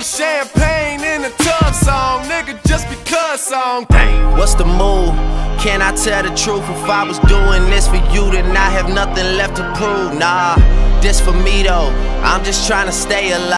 champagne in a tub song, nigga, just because song. Dang. What's the move? Can I tell the truth? If I was doing this for you, then I have nothing left to prove. Nah, this for me though, I'm just trying to stay alive.